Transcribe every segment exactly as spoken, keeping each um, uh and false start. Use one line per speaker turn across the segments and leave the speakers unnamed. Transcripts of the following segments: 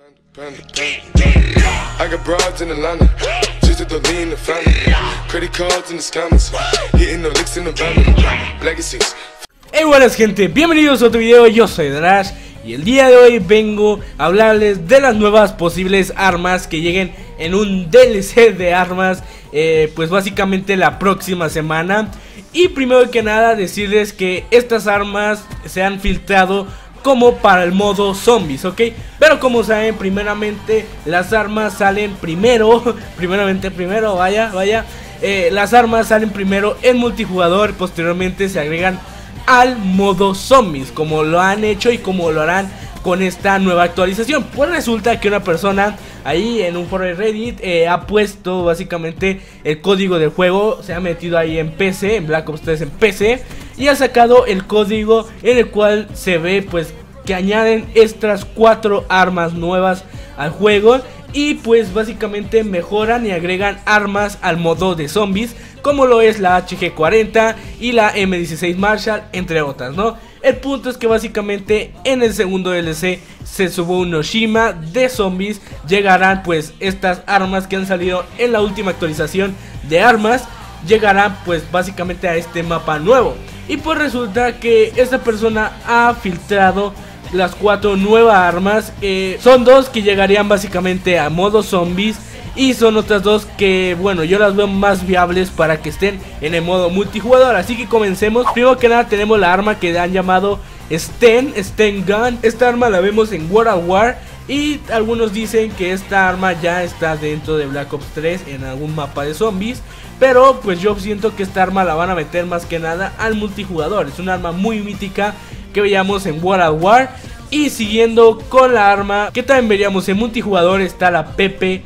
I got broads in Atlanta, just to lean the family, credit cards in the scammers, hitting the licks in the van, legacies.
Hey, buenas gente, bienvenidos a otro video. Yo soy Drash y el día de hoy vengo a hablarles de las nuevas posibles armas que lleguen en un D L C de armas, eh, pues básicamente la próxima semana. Y primero que nada decirles que estas armas se han filtrado como para el modo zombies, ¿ok? Pero como saben, primeramente las armas salen primero, primeramente primero, vaya, vaya, eh, las armas salen primero en multijugador, posteriormente se agregan al modo zombies, como lo han hecho y como lo harán con esta nueva actualización. Pues resulta que una persona ahí en un foro de Reddit eh, ha puesto básicamente el código del juego, se ha metido ahí en P C, en Black Ops tres en P C, y ha sacado el código en el cual se ve pues que añaden estas cuatro armas nuevas al juego. Y pues básicamente mejoran y agregan armas al modo de zombies, como lo es la H G cuarenta y la M dieciséis Marshall, entre otras, ¿no? El punto es que básicamente en el segundo D L C Setsubo no Shima de zombies llegarán pues estas armas que han salido en la última actualización de armas. Llegarán pues básicamente a este mapa nuevo. Y pues resulta que esta persona ha filtrado las cuatro nuevas armas, eh, son dos que llegarían básicamente a modo zombies, y son otras dos que, bueno, yo las veo más viables para que estén en el modo multijugador. Así que comencemos. Primero que nada tenemos la arma que han llamado Sten, Sten Gun. Esta arma la vemos en World at War, y algunos dicen que esta arma ya está dentro de Black Ops tres en algún mapa de zombies. Pero pues yo siento que esta arma la van a meter más que nada al multijugador. Es una arma muy mítica que veíamos en World at War. Y siguiendo con la arma que también veríamos en multijugador está la P P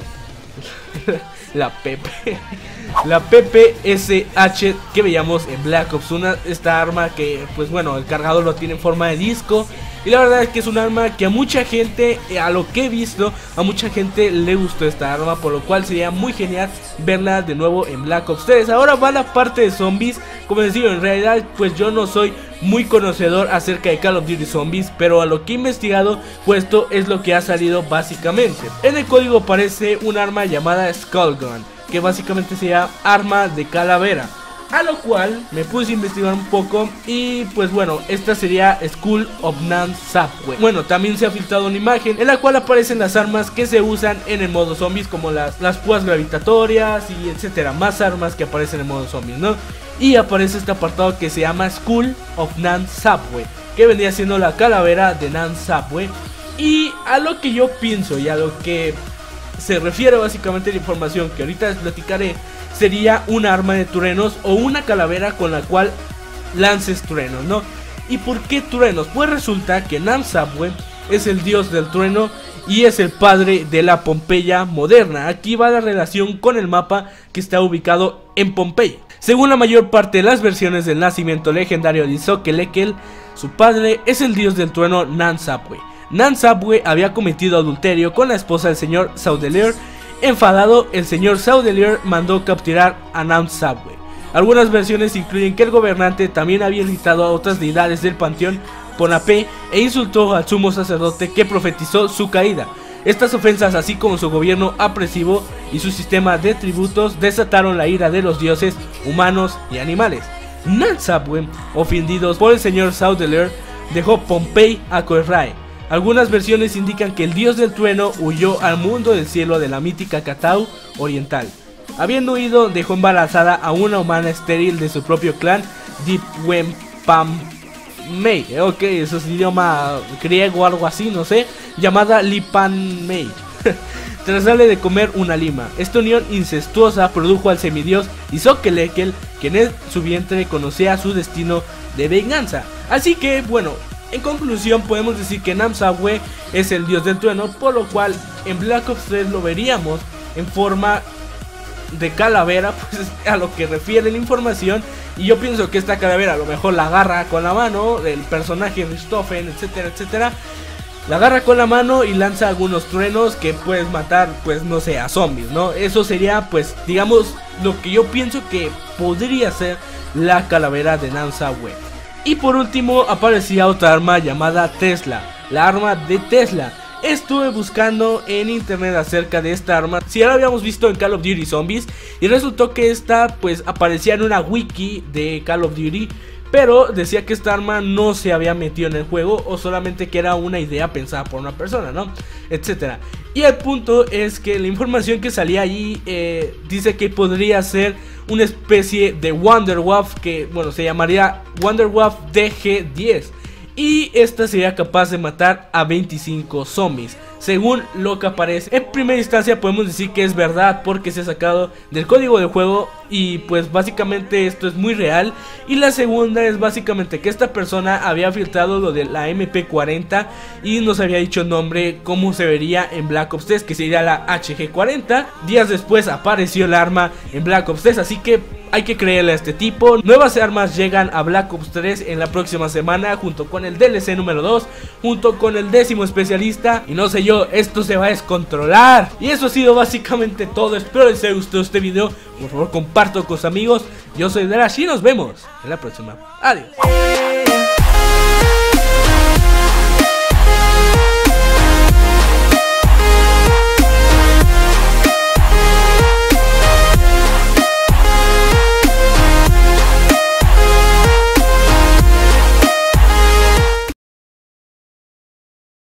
La P P La P P S H que veíamos en Black Ops uno. Esta arma que pues bueno, el cargador lo tiene en forma de disco, y la verdad es que es un arma que a mucha gente, a lo que he visto, a mucha gente le gustó esta arma, por lo cual sería muy genial verla de nuevo en Black Ops tres. Ahora va la parte de zombies. Como les digo, en realidad pues yo no soy muy conocedor acerca de Call of Duty Zombies, pero a lo que he investigado, pues esto es lo que ha salido básicamente. En el código aparece un arma llamada Skull Gun, que básicamente sería arma de calavera. A lo cual me puse a investigar un poco, y pues bueno, esta sería Skull of Nan Subway. Bueno, también se ha filtrado una imagen en la cual aparecen las armas que se usan en el modo zombies, como las, las púas gravitatorias y etcétera. Más armas que aparecen en el modo zombies, ¿no? Y aparece este apartado que se llama Skull of Nan Subway, que vendría siendo la calavera de Nan Subway. Y a lo que yo pienso y a lo que se refiere básicamente la información que ahorita les platicaré, sería un arma de truenos o una calavera con la cual lances truenos, ¿no? ¿Y por qué truenos? Pues resulta que Nan Subway es el dios del trueno y es el padre de la Pompeya moderna. Aquí va la relación con el mapa que está ubicado en Pompeya. Según la mayor parte de las versiones del nacimiento legendario de Izokelekel, su padre es el dios del trueno Nan Subway. Nan Subway había cometido adulterio con la esposa del señor Saudelier. Enfadado, el señor Saudelier mandó capturar a Nan Subway. Algunas versiones incluyen que el gobernante también había irritado a otras deidades del panteón Ponapé e insultó al sumo sacerdote que profetizó su caída. Estas ofensas, así como su gobierno opresivo y su sistema de tributos, desataron la ira de los dioses, humanos y animales. Nan Subway, ofendidos por el señor Saudelier, dejó Pompey a Kohlrae. Algunas versiones indican que el dios del trueno huyó al mundo del cielo de la mítica Katau oriental. Habiendo huido, dejó embarazada a una humana estéril de su propio clan, Dipwenpamei, ok, eso es idioma griego o algo así, no sé, llamada Lipanmei. Tras darle de comer una lima, esta unión incestuosa produjo al semidios Izokelekel, quien en su vientre conocía su destino de venganza. Así que, bueno, en conclusión podemos decir que Nan Subway es el dios del trueno, por lo cual en Black Ops tres lo veríamos en forma de calavera, pues a lo que refiere la información. Y yo pienso que esta calavera a lo mejor la agarra con la mano del personaje Richthofen, etcétera, etcétera. La agarra con la mano y lanza algunos truenos que puedes matar, pues no sé, a zombies, ¿no? Eso sería, pues, digamos, lo que yo pienso que podría ser la calavera de Nan Subway. Y por último aparecía otra arma llamada Tesla, la arma de Tesla. estuve buscando en internet acerca de esta arma. Si ya la habíamos visto en Call of Duty Zombies, y resultó que esta pues aparecía en una wiki de Call of Duty, pero decía que esta arma no se había metido en el juego, o solamente que era una idea pensada por una persona, ¿no? Etcétera. Y el punto es que la información que salía allí eh, dice que podría ser una especie de Wunderwaffe, que bueno, se llamaría Wunderwaffe D G diez. Y esta sería capaz de matar a veinticinco zombies, según lo que aparece. En primera instancia podemos decir que es verdad, porque se ha sacado del código del juego, y pues básicamente esto es muy real. Y la segunda es básicamente que esta persona había filtrado lo de la M P cuarenta y nos había dicho el nombre, cómo se vería en Black Ops tres, que sería la H G cuarenta. Días después apareció el arma en Black Ops tres, así que hay que creerle a este tipo. Nuevas armas llegan a Black Ops tres en la próxima semana, junto con el D L C número dos, junto con el décimo especialista, y no sé yo, esto se va a descontrolar. Y eso ha sido básicamente todo. Espero les haya gustado este video. Por favor, comparto con sus amigos. Yo soy Drash y nos vemos en la próxima. Adiós.